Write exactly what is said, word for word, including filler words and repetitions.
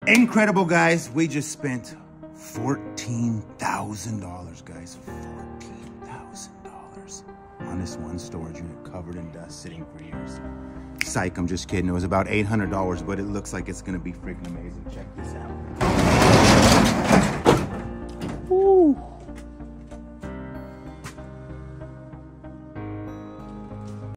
Incredible, guys. We just spent fourteen thousand dollars, guys. fourteen thousand dollars on this one storage unit covered in dust, sitting for years. Psych, I'm just kidding. It was about eight hundred dollars, but it looks like it's going to be freaking amazing. Check this out.